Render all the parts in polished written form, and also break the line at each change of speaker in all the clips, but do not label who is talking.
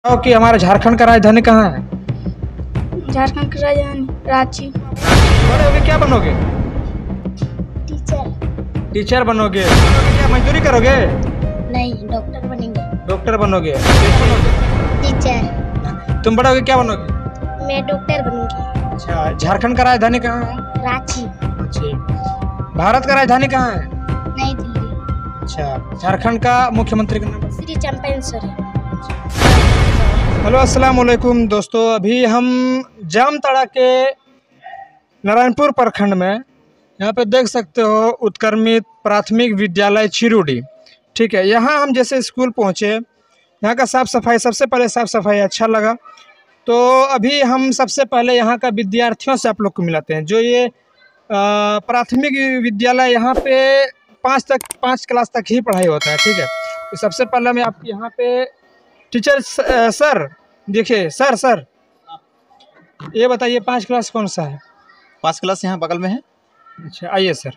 कि हमारे झारखंड का राजधानी कहाँ है?
झारखंड की राजधानी रांची।
बड़े होगे क्या बनोगे?
टीचर।
टीचर बनोगे। क्या मजदूरी करोगे?
नहीं, डॉक्टर बनेंगे।
डॉक्टर बनोगे।
टीचर।
तुम बड़े होगे क्या बनोगे?
मैं डॉक्टर बनूंगी।
अच्छा, झारखंड का राजधानी कहाँ है?
रांची।
अच्छा, भारत का राजधानी कहाँ है?
नई दिल्ली।
अच्छा, झारखंड का मुख्यमंत्री का नाम?
श्री चंपारण सोरेन।
हेलो, अस्सलाम वालेकुम दोस्तों। अभी हम जामताड़ा के नारायणपुर प्रखंड में यहाँ पे देख सकते हो उत्क्रमित प्राथमिक विद्यालय चिरुडी। ठीक है, यहाँ हम जैसे स्कूल पहुँचे, यहाँ का साफ़ सफाई, सबसे पहले साफ़ सफाई अच्छा लगा। तो अभी हम सबसे पहले यहाँ का विद्यार्थियों से आप लोग को मिलाते हैं। जो ये प्राथमिक विद्यालय यहाँ पे 5 क्लास तक ही पढ़ाई होता है। ठीक है, तो सबसे पहले मैं आप यहाँ पे टीचर सर देखिए, सर ये बताइए 5 क्लास कौन सा है?
5 क्लास यहाँ बगल में है।
अच्छा, आइए सर,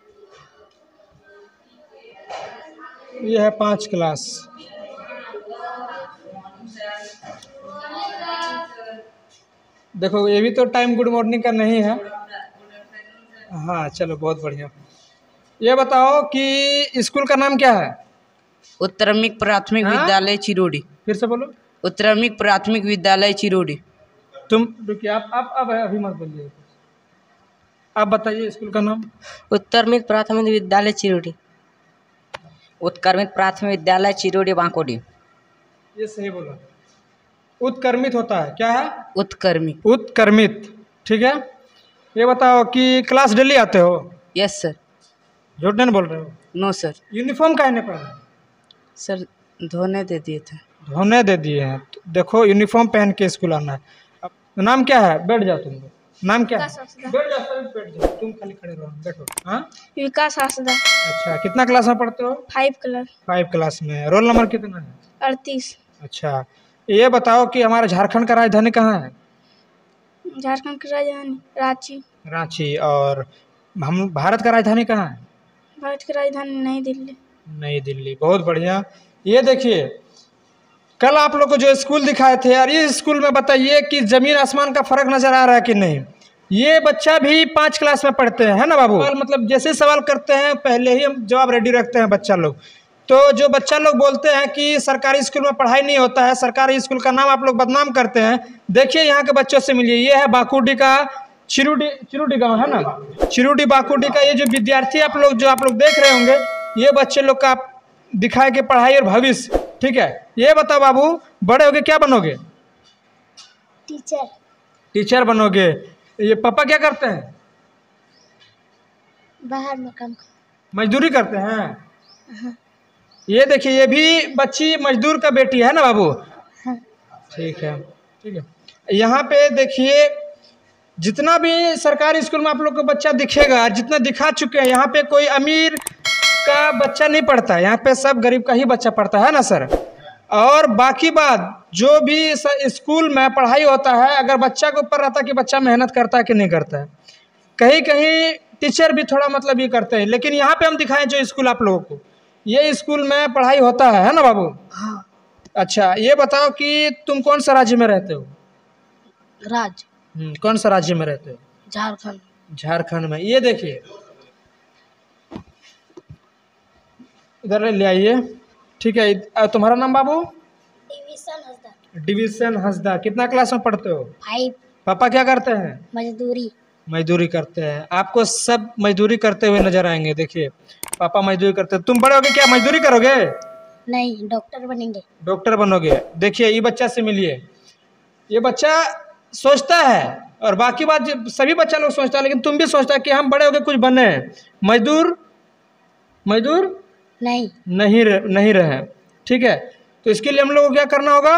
ये है 5 क्लास। देखो, ये भी तो टाइम गुड मॉर्निंग का नहीं है। हाँ चलो, बहुत बढ़िया। ये बताओ कि स्कूल का नाम क्या है?
उत्क्रमित प्राथमिक विद्यालय चिरोडी।
फिर से बोलो।
उत्क्रमित प्राथमिक विद्यालय चिरोडी।
तुम रुकिए, आप अभी मत बोलिए, आप बताइए स्कूल का नाम।
उत्क्रमित प्राथमिक विद्यालय चिरोडी। उत्क्रमित प्राथमिक विद्यालय चिरोडी बांकोडी।
ये सही बोला। उत्क्रमित होता है, क्या है?
उत्क्रमित।
उत्क्रमित, ठीक है। ये बताओ कि क्लास डेली आते हो?
Yes sir.
झूठ नहीं बोल रहे हो?
No sir.
यूनिफॉर्म काहे नहीं पहना?
सर धोने दे दिए थे।
धोने दे दिए हैं तो देखो, यूनिफॉर्म पहन के स्कूल आना है। अब नाम क्या है? बैठ जाओ तुम लोग। नाम क्या है? बैठ जाओ सर, बैठ जाओ, तुम खाली खड़े रहो, बैठो। हाँ,
विकास हासदा।
अच्छा, कितना क्लास में पढ़ते हो?
5
क्लास में। रोल नंबर कितना है?
38।
अच्छा, ये बताओ कि हमारे झारखंड का राजधानी कहाँ है?
झारखंड की राजधानी रांची।
रांची। और हम भारत का राजधानी कहाँ है?
भारत की राजधानी नई दिल्ली।
नई दिल्ली, बहुत बढ़िया। ये देखिए, कल आप लोग को जो स्कूल दिखाए थे यार, ये स्कूल में बताइए कि जमीन आसमान का फर्क नजर आ रहा है कि नहीं? ये बच्चा भी 5 क्लास में पढ़ते हैं, है ना बाबू? मतलब जैसे सवाल करते हैं पहले ही हम जवाब रेडी रखते हैं बच्चा लोग। तो जो बच्चा लोग बोलते हैं कि सरकारी स्कूल में पढ़ाई नहीं होता है, सरकारी स्कूल का नाम आप लोग बदनाम करते हैं, देखिए यहाँ के बच्चों से मिलिए। ये है बाकुडी का चिरुडी गाँव, है ना? चिरुडी बाकुडी का ये जो विद्यार्थी आप लोग देख रहे होंगे, ये बच्चे लोग का दिखाए के पढ़ाई और भविष्य। ठीक है, ये बताओ बाबू, बड़े होके क्या बनोगे?
टीचर।
टीचर बनोगे। ये पापा क्या करते हैं?
बाहर में काम।
मजदूरी करते हैं। ये देखिए, ये भी बच्ची मजदूर का बेटी है ना बाबू? ठीक है, ठीक है। यहाँ पे देखिए, जितना भी सरकारी स्कूल में आप लोग को बच्चा दिखेगा, जितना दिखा चुके हैं, यहाँ पे कोई अमीर का बच्चा नहीं पढ़ता है, यहाँ पे सब गरीब का ही बच्चा पढ़ता है ना सर? और बाकी बात, जो भी स्कूल में पढ़ाई होता है, अगर बच्चा के ऊपर रहता है कि बच्चा मेहनत करता है कि नहीं करता है। कहीं कहीं टीचर भी थोड़ा मतलब ये करते हैं, लेकिन यहाँ पे हम दिखाएं जो स्कूल आप लोगों को, ये स्कूल में पढ़ाई होता है ना बाबू?
हाँ।
अच्छा, ये बताओ कि तुम कौन सा राज्य में रहते हो? कौन सा राज्य में रहते हो?
झारखंड।
झारखंड में। ये देखिए, इधर ले आइए। ठीक है, तुम्हारा नाम बाबू? डिवीजन हंसदा। कितना क्लास में पढ़ते हो?
5।
पापा क्या करते हैं?
मजदूरी
करते हैं। आपको सब मजदूरी करते हुए नजर आएंगे। देखिए, पापा मजदूरी करते हैं। तुम बड़े होगे क्या मजदूरी करोगे?
नहीं, डॉक्टर बनेंगे।
डॉक्टर बनोगे। देखिए, ये बच्चा से मिलिए। ये बच्चा सोचता है, और बाकी बात सभी बच्चा लोग सोचता है, लेकिन तुम भी सोचता है कि हम बड़े होके कुछ बने। मजदूर नहीं रहे। ठीक है, तो इसके लिए हम लोग को क्या करना होगा?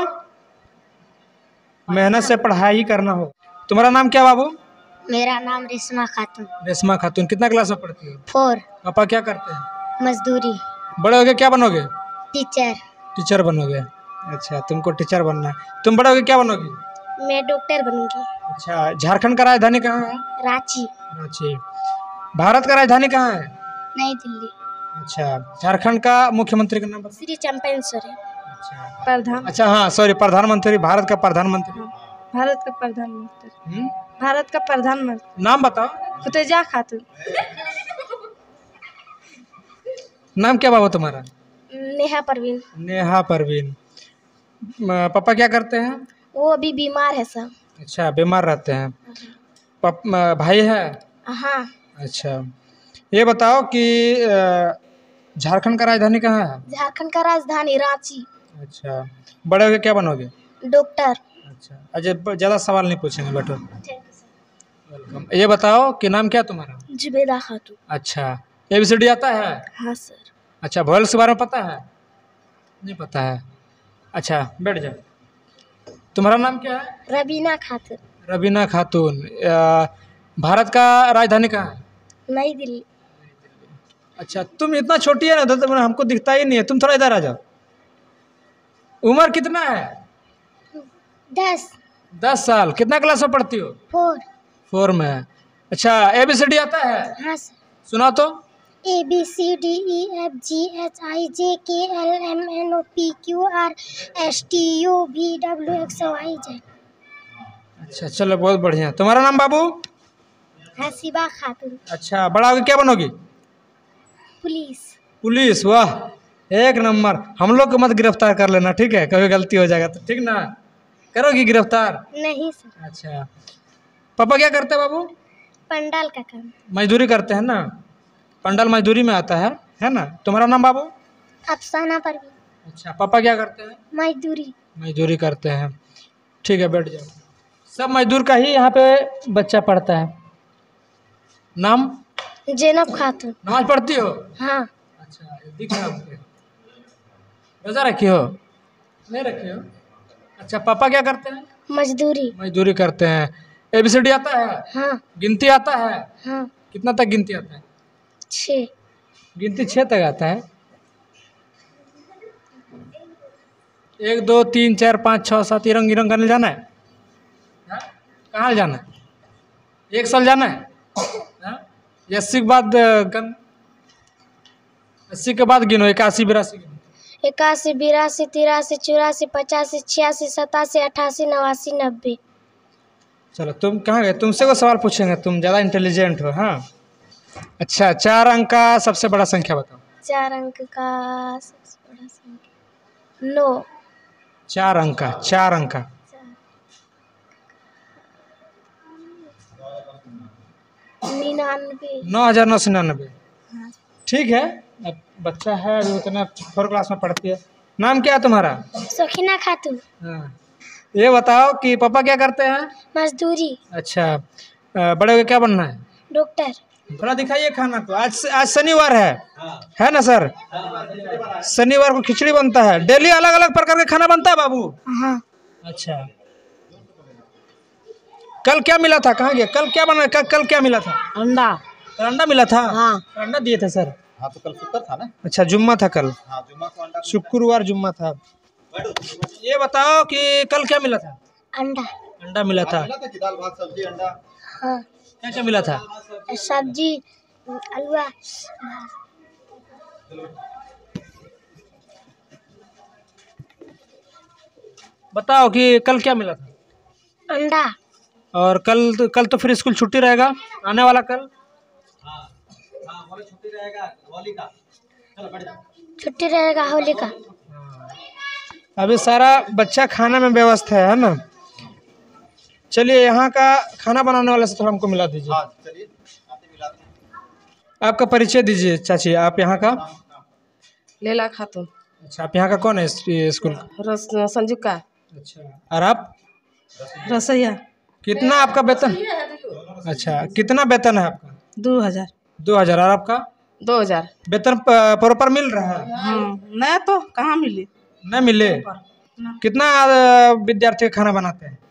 मेहनत से पढ़ाई करना होगा। तुम्हारा नाम क्या बाबू?
मेरा नाम रेशमा खातून।
रेशमा खातून। कितना क्लास में पढ़ती हो?
4।
पापा क्या करते हैं?
मजदूरी।
बड़े होके क्या बनोगे?
टीचर
बनोगे। अच्छा, तुमको टीचर बनना है। तुम बड़े होके क्या बनोगे?
मैं डॉक्टर बनूंगी।
अच्छा, झारखंड का राजधानी कहाँ है?
रांची।
भारत का राजधानी कहाँ है?
नई दिल्ली।
अच्छा, झारखंड का मुख्यमंत्री का नाम?
श्री चंपारण सोरेन। प्रधान
अच्छा हाँ सॉरी, प्रधानमंत्री, भारत का प्रधानमंत्री।
भारत का प्रधानमंत्री। भारत का प्रधानमंत्री
नाम बताओ।
फतेजा खातून।
नाम क्या बाबू तुम्हारा?
नेहा परवीन।
नेहा परवीन। पापा क्या करते हैं?
वो अभी बीमार है सर।
अच्छा, बीमार रहते हैं। भाई है?
हाँ।
अच्छा, ये बताओ कि झारखंड का राजधानी कहाँ है?
झारखंड का राजधानी रांची।
अच्छा, बड़े होके क्या बनोगे?
डॉक्टर।
अच्छा, अजय ज़्यादा सवाल नहीं पूछेंगे, बैठो। वेलकम। ये बताओ कि नाम क्या तुम्हारा?
जुबेदा खातून।
अच्छा, ABCD आता है?
हाँ सर।
अच्छा, वॉयल्स के बारे में पता है? नहीं पता है। अच्छा, बैठ जाओ। तुम्हारा नाम क्या है?
रबीना खातून।
रबीना खातून। भारत का राजधानी कहाँ है?
नई दिल्ली।
अच्छा, तुम इतना छोटी है ना तो हमको दिखता ही नहीं है। तुम थोड़ा इधर आ जाओ। उम्र कितना है?
10।
10 साल। कितना क्लास में पढ़ती हो?
4।
4 में। अच्छा, ABCD आता है?
हाँ सर।
सुना तो।
ABCDEFGHIJKLMNOPQRSTUVWXYZ।
अच्छा, चलो बहुत बढ़िया। तुम्हारा नाम बाबू?
हसीबा खातून।
अच्छा, बड़ा होके क्या बनोगी?
पुलिस।
पुलिस, वाह, एक नंबर। हम लोग को मत गिरफ्तार कर लेना, ठीक है? कभी गलती हो जाएगा तो, ठीक ना? करोगी गिरफ्तार?
नहीं सर।
अच्छा, पापा क्या करते हैं बाबू?
पंडाल का काम।
मजदूरी करते हैं ना? पंडाल मजदूरी में आता है ना? तुम्हारा नाम बाबू?
अफसाना परवीन।
अच्छा, पापा क्या करते हैं?
मजदूरी।
मजदूरी करते हैं। ठीक है, बैठ जाओ। सब मजदूर का ही यहाँ पे बच्चा पढ़ता है। नाम?
जैनब खातून।
नमाज पढ़ती हो?
हाँ।
अच्छा, दिख रहा है। रोजा रखी हो? नहीं रखी हो? अच्छा, पापा क्या करते हैं?
मजदूरी।
मजदूरी करते हैं। ABCD आता है?
हाँ।
गिनती आता है?
हाँ।
कितना तक गिनती आता है?
6।
गिनती 6 तक आता है। 1 2 3 4 5 6 7 इरंग इरंग करने जाना है? हाँ? कहाँ जाना है? 1 साल जाना है? हाँ? 80 के बाद 80 के बाद गिनो। 81 82 गिनो।
81 82 83 84 85 86 87 88 89 90।
चलो, तुम कहाँ गए? तुमसे को सवाल पूछेंगे, तुम ज़्यादा इंटेलिजेंट हो। हाँ, अच्छा, 4 अंक का सबसे बड़ा संख्या बताओ।
4 अंक का सबसे बड़ा संख्या 9।
4 अंक का, 4 अंक का।
99।
9999। ठीक है, अब बच्चा है अभी, उतना 4 क्लास में पढ़ती है। नाम क्या है तुम्हारा?
सखीना खातून।
हाँ, ये बताओ कि पापा क्या करते हैं?
मजदूरी।
अच्छा, बड़े होके क्या बनना है?
डॉक्टर।
थोड़ा दिखाइए खाना तो। आज शनिवार है ना सर? शनिवार को खिचड़ी बनता है। डेली अलग अलग प्रकार का खाना बनता है बाबू?
हाँ।
अच्छा, कल क्या मिला था? कहाँ गया? कल क्या बना? कल क्या मिला था?
अंडा।
कल अंडा मिला था?
हाँ।
अंडा दिए थे सर?
हाँ, तो कल शुक्र था ना?
अच्छा, जुम्मा था कल?
हाँ, जुम्मा को अंडा।
शुक्रवार जुम्मा था। ये बताओ कि कल क्या मिला था?
अंडा।
अंडा मिला था।
मिला था कि दाल भात सब्जी अंडा?
हाँ।
क्या क्या मिला था?
सब्जी अलुआ।
बताओ कि कल क्या मिला था?
अंडा।
और कल तो फिर स्कूल छुट्टी रहेगा, आने वाला कल?
छुट्टी रहेगा होली का। चलो बैठ जाओ।
छुट्टी रहेगा होली का।
अभी सारा बच्चा खाना में व्यवस्था है ना? चलिए, यहाँ का खाना बनाने वाले से थोड़ा हमको मिला दीजिए।
हाँ, चलिए आते मिलाते हैं।
आपका परिचय दीजिए चाची, आप यहाँ का?
लेला खातून।
अच्छा, आप यहाँ का कौन है स्कूल का?
संजू का।
अच्छा, और आप?
रसैया।
कितना आपका वेतन? अच्छा, कितना वेतन है आपका?
2000।
2000। और आपका?
2000।
वेतन प्रॉपर मिल रहा है?
नहीं तो कहाँ मिली?
नहीं मिले? कितना विद्यार्थी खाना बनाते हैं?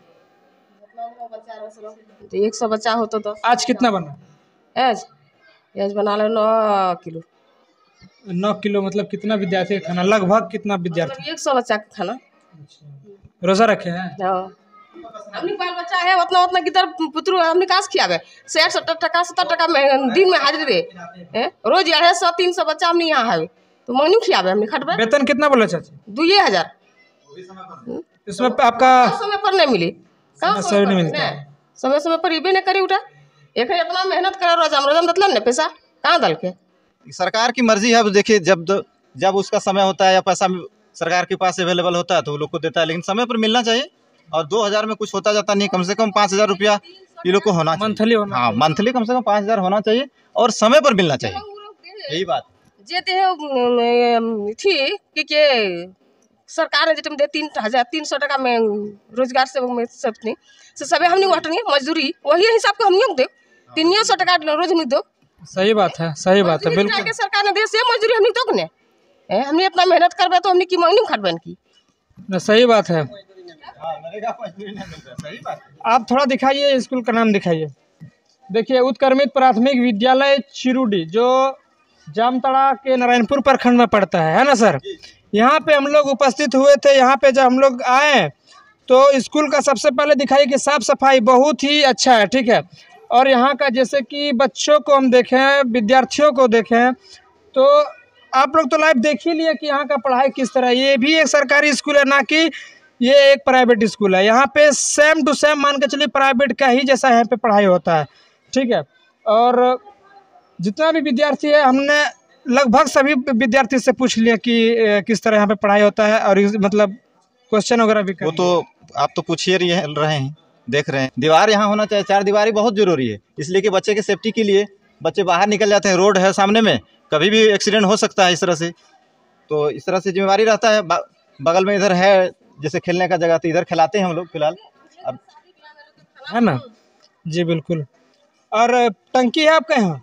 100 बच्चा हो तो।
आज कितना बना?
एज बना लो 9 किलो।
9 किलो मतलब कितना विद्यार्थी का खाना? लगभग कितना विद्यार्थी?
100 बच्चा का खाना।
रोजा रखे हैं?
अपनी बाल बच्चा है उतना किधर पुत्रु हमने काश खियावे। 60-70 टका 70 टका में दिन में हाजिरी दे। रोज 250 300 बच्चा हमने यहाँ है तो मनी खियावे हमने खटबे।
वेतन कितना बोले चाची?
2000।
इसमें आपका
समय पर नहीं मिली, कहाँ
समय नहीं मिलता है।
नहीं, समय पर इबे नहीं करी उठा। एक है इतना मेहनत करे रोजाम दतलन ने पैसा कहाँ दल के।
सरकार की मर्जी है। अब देखिए जब उसका समय होता है या पैसा सरकार के पास अवेलेबल होता है तो वो लोग को देता है, लेकिन समय पर मिलना चाहिए। और 2000 में कुछ होता जाता नहीं, कम से कम 5000 रुपया ये लोग को होना चाहिए।
मंथली होना
हाँ, मंथली कम से कम 5000 होना चाहिए और समय पर मिलना चाहिए, यही बात।
जे थी कि सरकार ने जब दे 3,300 टका में रोजगार से सबे हमने वाटनी मजदूरी वही हिसाब के हम दे 300 टका रोज नहीं दो।
सही बात है, सही बात है, बिल्कुल।
सरकार ने दे से मजदूरी हमने तो ने हमने इतना मेहनत करबे तो हमने की मांगनी खटबन की।
सही बात है।
सही बात।
आप थोड़ा दिखाइए, स्कूल का नाम दिखाइए। देखिए, उत्क्रमित प्राथमिक विद्यालय चिरुडी जो जामताड़ा के नारायणपुर प्रखंड में पड़ता है ना सर। यहाँ पे हम लोग उपस्थित हुए थे। यहाँ पे जब हम लोग आए तो स्कूल का सबसे पहले दिखाइए कि साफ सफाई बहुत ही अच्छा है, ठीक है। और यहाँ का जैसे कि बच्चों को हम देखें, विद्यार्थियों को देखें, तो आप लोग तो लाइव देख ही लिए कि यहाँ का पढ़ाई किस तरह। ये भी एक सरकारी स्कूल है, ना कि ये एक प्राइवेट स्कूल है। यहाँ पे सेम टू सेम मान के चलिए प्राइवेट का ही जैसा यहाँ पे पढ़ाई होता है, ठीक है। और जितना भी विद्यार्थी है, हमने लगभग सभी विद्यार्थी से पूछ लिया कि किस तरह यहाँ पे पढ़ाई होता है, और मतलब क्वेश्चन वगैरह भी
वो तो आप तो पूछ ही रहे हैं, देख रहे हैं। दीवार यहाँ होना चाहिए, 4 दीवारी बहुत जरूरी है, इसलिए कि बच्चे के सेफ्टी के लिए। बच्चे बाहर निकल जाते हैं, रोड है सामने में, कभी भी एक्सीडेंट हो सकता है इस तरह से। तो इस तरह से जिम्मेवारी रहता है। बगल में इधर है जैसे खेलने का जगह, तो इधर खिलाते हैं हम लोग फिलहाल, अब
है ना जी, बिल्कुल। और टंकी है आपके यहाँ,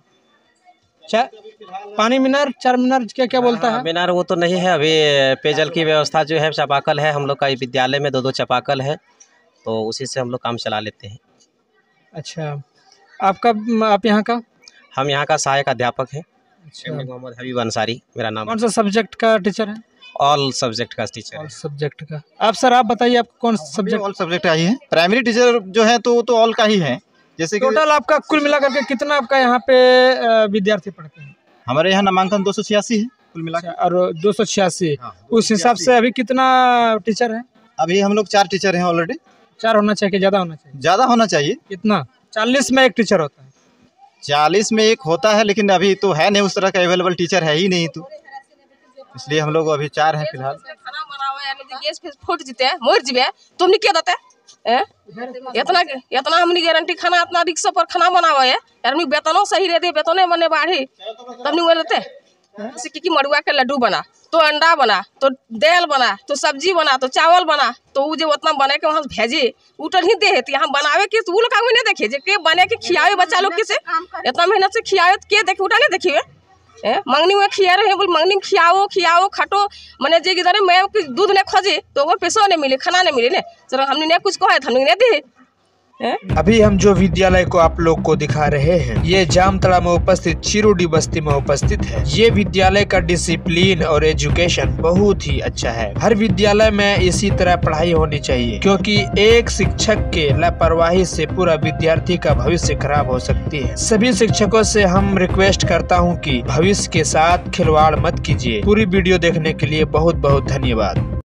पानी मीनार, 4 मीनार क्या बोलता है?
मीनार वो तो नहीं है अभी। पेयजल की व्यवस्था जो है, चापाकल है हम लोग का विद्यालय में, 2 चापाकल है, तो उसी से हम लोग काम चला लेते हैं।
अच्छा, आप यहाँ का?
हम यहाँ का सहायक अध्यापक हैं।
अच्छा,
मोहम्मद हबीब अंसारी मेरा नाम।
कौन सा सब्जेक्ट का टीचर है?
ऑल सब्जेक्ट का टीचर है।
ऑल सब्जेक्ट का। आप सर, आप बताइए, आप कौन सब्जेक्ट?
ऑल सब्जेक्ट आई है। प्राइमरी टीचर जो है तो वो तो ऑल का ही है। जैसे कि
टोटल आपका कुल मिला करके कितना आपका यहाँ पे विद्यार्थी पढ़ते हैं?
हमारे यहाँ नामांकन 286 है कुल मिला।
और 286,
हाँ,
उस हिसाब से अभी कितना टीचर है?
अभी हम लोग 4 टीचर हैं ऑलरेडी।
4 होना चाहिए कि ज़्यादा होना चाहिए?
ज़्यादा होना चाहिए।
कितना? 40 में एक टीचर होता है?
40 में एक होता है, लेकिन अभी तो है नहीं, उस तरह का अवेलेबल टीचर है ही नहीं, तो इसलिए हम लोग अभी 4 हैं फिलहाल।
खाना बनावे यानी गैस पे फूट जीते मर जीवे तो हमने क्या देते इतना हमने गारंटी खाना इतना रिक्शा पर खाना बनावे है यार, हमने वेतनों सही रह दे, वेतने मने बाढ़ी तब नहीं वो देते। जैसे कि मड़ुआ के लड्डू बना, तो अंडा बना, तो दाल बना, तो सब्जी बना, तो चावल बना, तो वो जो उतना बने के वहाँ भेजे उतर नहीं दे। यहाँ बनावे के तो वो लोग नहीं देखे जे के बने के खियावे बच्चा लोग के से इतना मेहनत से खियावे के देखे उठा नहीं देखिए। मंगनी में खिया रहे बोल, मंगनी में खियाओ खटो मने जे इधर मैं दूध ने खोजे तो वो पैसा नहीं मिले, खाना नहीं मिले ने, सर हमने नहीं कुछ कहा हमने नहीं दे।
अभी हम जो विद्यालय को आप लोग को दिखा रहे हैं, ये जामताड़ा में उपस्थित चिरुडी बस्ती में उपस्थित है। ये विद्यालय का डिसिप्लिन और एजुकेशन बहुत ही अच्छा है। हर विद्यालय में इसी तरह पढ़ाई होनी चाहिए, क्योंकि एक शिक्षक के लापरवाही से पूरा विद्यार्थी का भविष्य खराब हो सकती है। सभी शिक्षकों से हम रिक्वेस्ट करता हूँ कि भविष्य के साथ खिलवाड़ मत कीजिए। पूरी वीडियो देखने के लिए बहुत बहुत धन्यवाद।